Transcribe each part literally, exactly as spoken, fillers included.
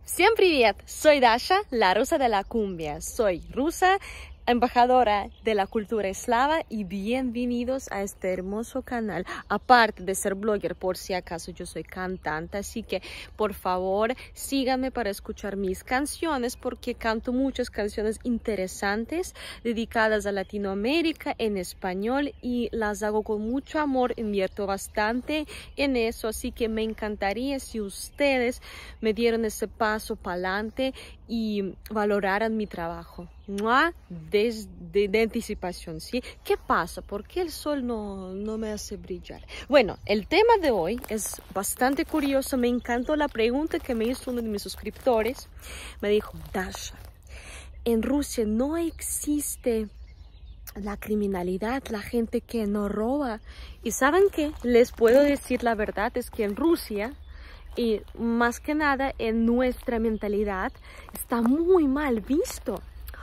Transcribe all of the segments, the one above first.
Всем привет! Soy Dasha, la rusa de la cumbia. Soy rusa, embajadora de la cultura eslava y bienvenidos a este hermoso canal. Aparte de ser blogger, por si acaso yo soy cantante, así que por favor síganme para escuchar mis canciones porque canto muchas canciones interesantes dedicadas a Latinoamérica en español y las hago con mucho amor, invierto bastante en eso, así que me encantaría si ustedes me dieran ese paso para adelante y valoraran mi trabajo. Desde de, de anticipación, ¿sí? ¿Qué pasa? ¿Por qué el sol no, no me hace brillar? Bueno, el tema de hoy es bastante curioso. Me encantó la pregunta que me hizo uno de mis suscriptores. Me dijo, Dasha, en Rusia no existe la criminalidad, la gente que no roba. ¿Y saben qué? Les puedo decir la verdad, es que en Rusia, y más que nada en nuestra mentalidad, está muy mal visto.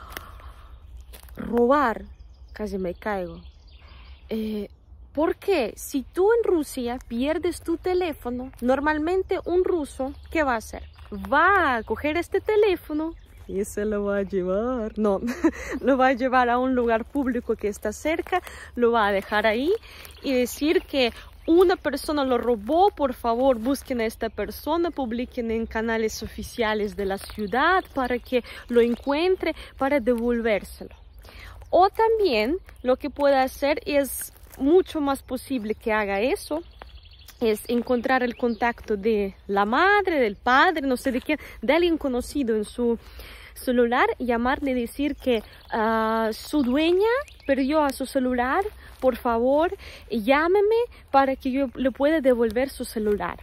Robar, casi me caigo. Eh, porque si tú en Rusia pierdes tu teléfono, normalmente un ruso, ¿qué va a hacer? Va a coger este teléfono y se lo va a llevar. No, lo va a llevar a un lugar público que está cerca, lo va a dejar ahí y decir que una persona lo robó. Por favor, busquen a esta persona, publiquen en canales oficiales de la ciudad para que lo encuentre, para devolvérselo. O también lo que puede hacer es mucho más posible que haga eso, es encontrar el contacto de la madre, del padre, no sé de quién, de alguien conocido en su celular, llamarle y decir que uh, su dueña perdió a su celular, por favor, llámeme para que yo le pueda devolver su celular.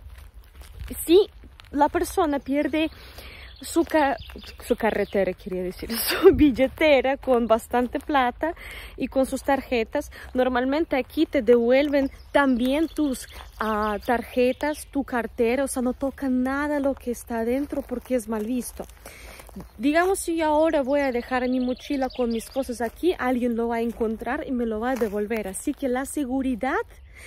Si la persona pierde Su, ca su carretera, quería decir, su billetera con bastante plata y con sus tarjetas, normalmente aquí te devuelven también tus uh, tarjetas, tu cartera, o sea, no tocan nada lo que está adentro porque es mal visto. Digamos, si yo ahora voy a dejar mi mochila con mis cosas aquí, alguien lo va a encontrar y me lo va a devolver. Así que la seguridad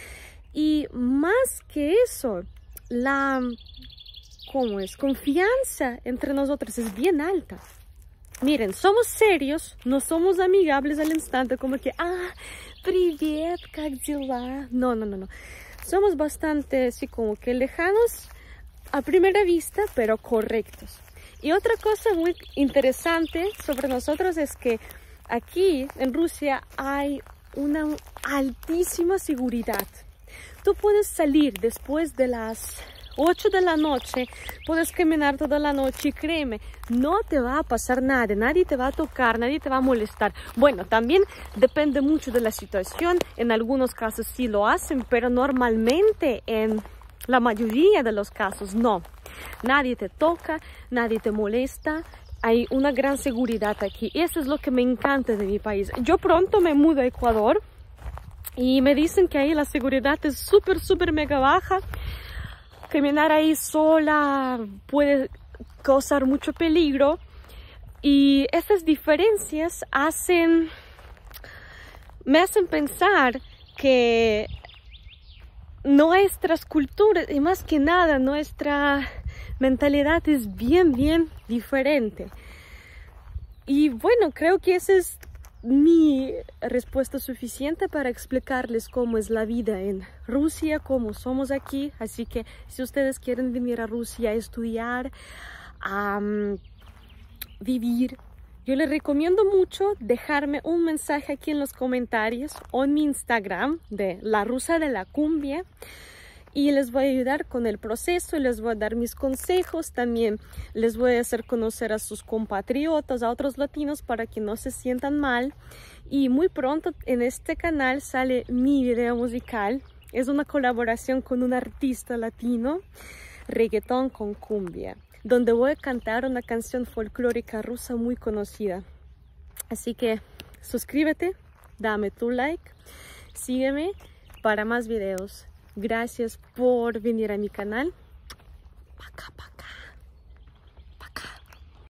y más que eso, la... ¿Cómo es? Confianza entre nosotros es bien alta. Miren, somos serios, no somos amigables al instante, como que, ah, привет, как дела? No, no, no, no. Somos bastante, así como que lejanos a primera vista, pero correctos. Y otra cosa muy interesante sobre nosotros es que aquí en Rusia hay una altísima seguridad. Tú puedes salir después de las ocho de la noche, puedes caminar toda la noche y créeme, no te va a pasar nada, nadie te va a tocar, nadie te va a molestar. Bueno, también depende mucho de la situación, en algunos casos sí lo hacen, pero normalmente en la mayoría de los casos no. Nadie te toca, nadie te molesta, hay una gran seguridad aquí. Eso es lo que me encanta de mi país. Yo pronto me mudo a Ecuador y me dicen que ahí la seguridad es súper, súper mega baja. Caminar ahí sola puede causar mucho peligro y estas diferencias hacen, me hacen pensar que nuestras culturas y más que nada nuestra mentalidad es bien, bien diferente. Y bueno, creo que esa es mi respuesta suficiente para explicarles cómo es la vida en Rusia, cómo somos aquí. Así que si ustedes quieren venir a Rusia a estudiar, a um, vivir, yo les recomiendo mucho dejarme un mensaje aquí en los comentarios o en mi Instagram de La Rusa de la Cumbia. Y les voy a ayudar con el proceso, les voy a dar mis consejos, también les voy a hacer conocer a sus compatriotas, a otros latinos para que no se sientan mal. Y muy pronto en este canal sale mi video musical, es una colaboración con un artista latino, reggaetón con cumbia, donde voy a cantar una canción folclórica rusa muy conocida. Así que suscríbete, dame tu like, sígueme para más videos. Gracias por venir a mi canal.